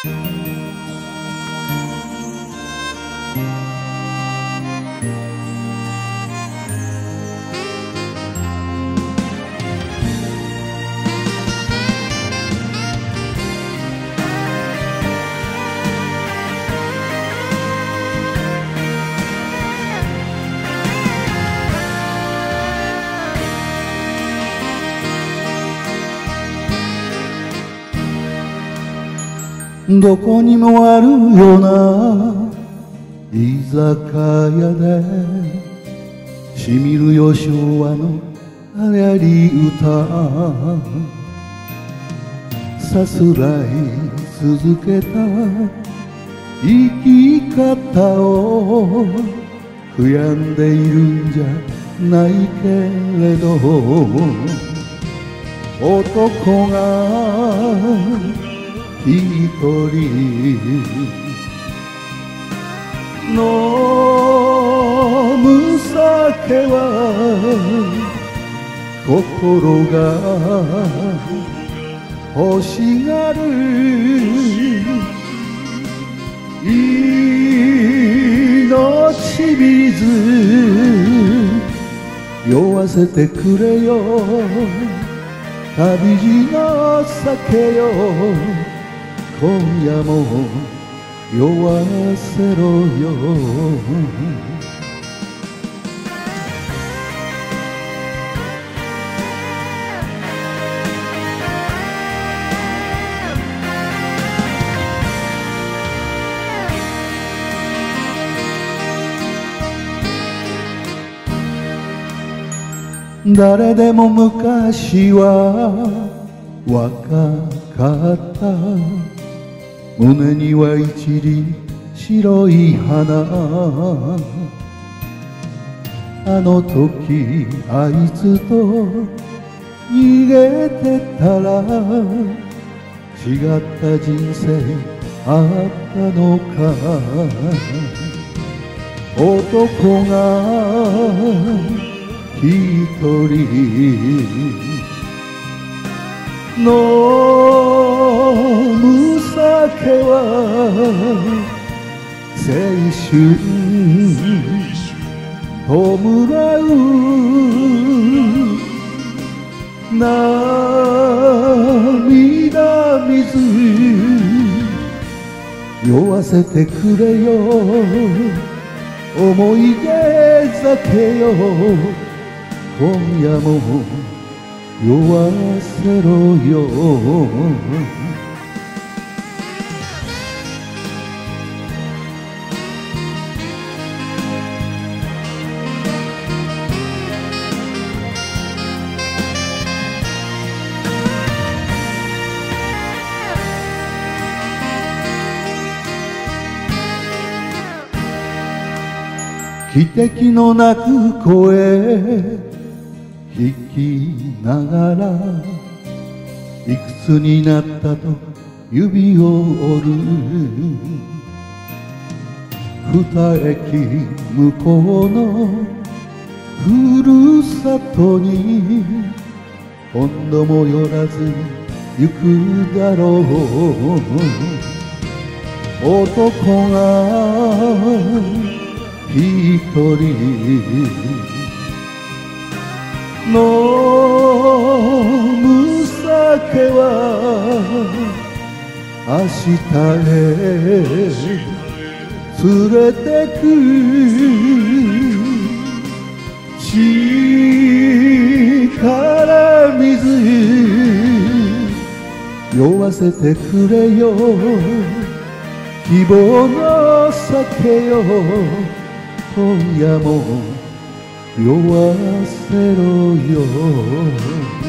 どこにもあるような居酒屋でしみるよ昭和の流行り歌、さすらい続けた生き方を悔やんでいるんじゃないけれど、男が一人飲む酒は心が欲しがる命水酔わせてくれよ旅路の酒よ今夜も酔わせろよ誰でも昔は若かった胸には一輪白い花あの時あいつと逃げてたら違った人生あったのか男が一人飲む酒は青春弔う涙水酔わせてくれよ思い出酒よ今夜も酔わせろよ汽笛の鳴く声弾きながらいくつになったと指を折る二駅向こうのふるさとに今度も寄らず行くだろう男が一人飲む酒は明日へ連れてく力水酔わせてくれよ希望の酒よ今夜も酔わせろよ